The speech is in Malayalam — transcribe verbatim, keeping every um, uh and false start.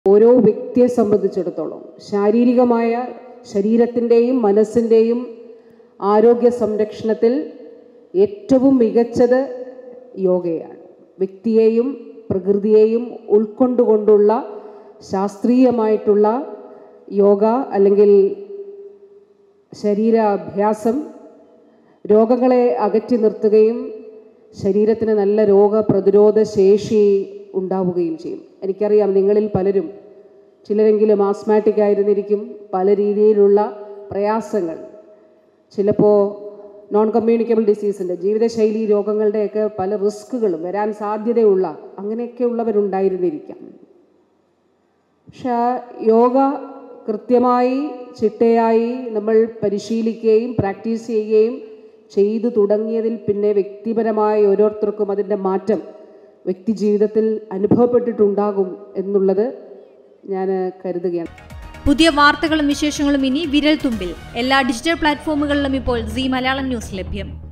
ഓരോ വ്യക്തിയെ സംബന്ധിച്ചിടത്തോളം ശാരീരികമായ ശരീരത്തിൻ്റെയും മനസ്സിൻ്റെയും ആരോഗ്യ സംരക്ഷണത്തിൽ ഏറ്റവും മികച്ചത് യോഗയാണ്. വ്യക്തിയെയും പ്രകൃതിയെയും ഉൾക്കൊണ്ടുകൊണ്ടുള്ള ശാസ്ത്രീയമായിട്ടുള്ള യോഗ അല്ലെങ്കിൽ ശരീരാഭ്യാസം രോഗങ്ങളെ അകറ്റി നിർത്തുകയും ശരീരത്തിന് നല്ല രോഗപ്രതിരോധ ശേഷി ഉണ്ടാവുകയും ചെയ്യും. എനിക്കറിയാം നിങ്ങളിൽ പലരും ചിലരെങ്കിലും ആസ്മാറ്റിക് ആയിരുന്നിരിക്കും, പല രീതിയിലുള്ള പ്രയാസങ്ങൾ, ചിലപ്പോൾ നോൺ കമ്മ്യൂണിക്കബിൾ ഡിസീസിൻ്റെ ജീവിതശൈലി രോഗങ്ങളുടെയൊക്കെ പല റിസ്കുകളും വരാൻ സാധ്യതയുള്ള അങ്ങനെയൊക്കെ ഉള്ളവരുണ്ടായിരുന്നിരിക്കാം. പക്ഷെ യോഗ കൃത്യമായി ചിട്ടയായി നമ്മൾ പരിശീലിക്കുകയും പ്രാക്ടീസ് ചെയ്യുകയും ചെയ്തു തുടങ്ങിയതിൽ പിന്നെ വ്യക്തിപരമായ ഓരോരുത്തർക്കും അതിൻ്റെ മാറ്റം വ്യക്തി ജീവിതത്തിൽ അനുഭവപ്പെട്ടിട്ടുണ്ടാകും എന്നുള്ളത് ഞാൻ കരുതുകയാണ്. പുതിയ വാർത്തകളും വിശേഷങ്ങളും ഇനി വിരൽ തുമ്പിൽ. എല്ലാ ഡിജിറ്റൽ പ്ലാറ്റ്ഫോമുകളിലും ഇപ്പോൾ സീ മലയാളം ന്യൂസ് ലഭ്യം.